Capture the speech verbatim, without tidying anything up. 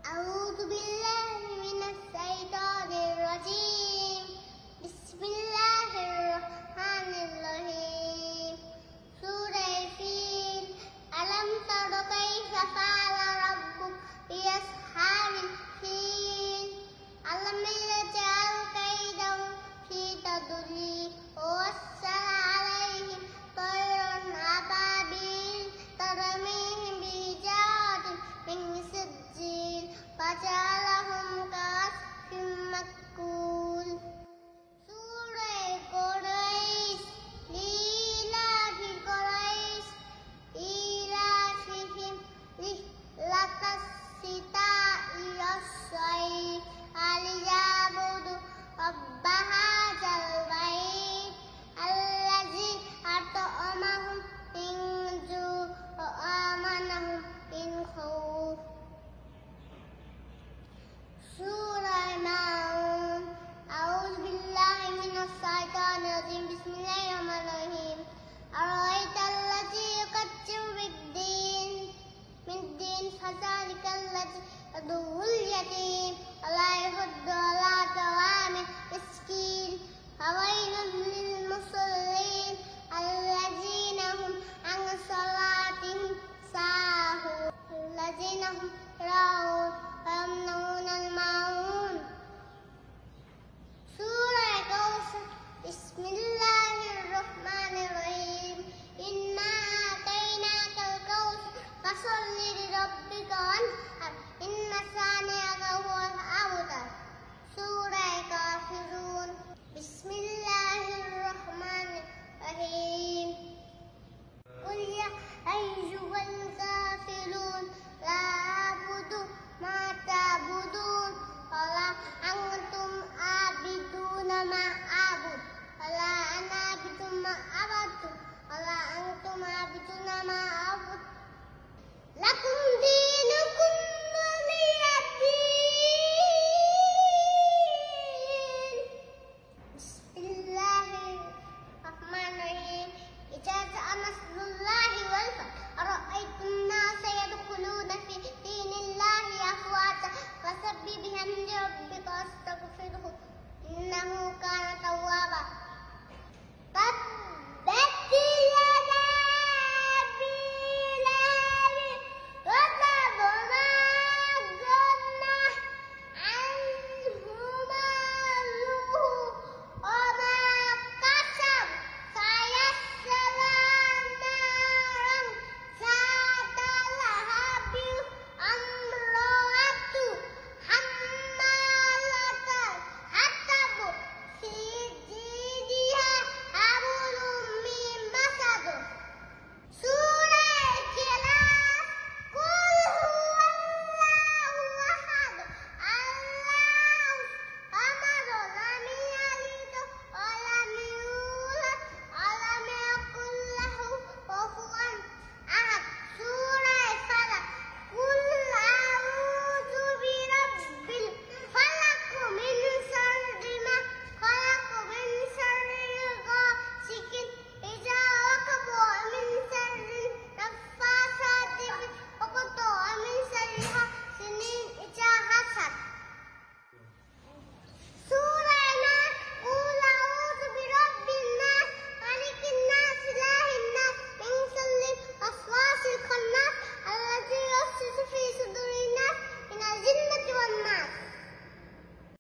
أعوذ بالله من الشيطان الرجيم بسم الله الرحمن الرحيم سورة الفيل ألم تر كيف فعل ربك بأصحاب الفيل ألم يجعل كيدهم في تضليل وأرسل عليهم طيرا أبابيل ترميهم بحجارة من سجيل فجعلهم كعصف مأكول سورة قريش لإيلاف قريش إيلافهم رحلة الشتاء والصيف فليعبدوا رب هذا البيت الذي أطعمهم من جوع وآمنهم من خوف سورة الماعون أعوذ بالله من الشيطان الرجيم بسم الله الرحمن الرحيم أرأيت الذي يكذب بالدين من الدين فذلك الذي يدعو اليتيم ولا يحض على طعام المسكين فويل للمصلين الذين هم عن صلاتهم ساهون الذين هم يراءون ويمنعون الماعون سورة الكوثر بسم الله الرحمن الرحيم إنا أعطيناك الكوثر فصل لربك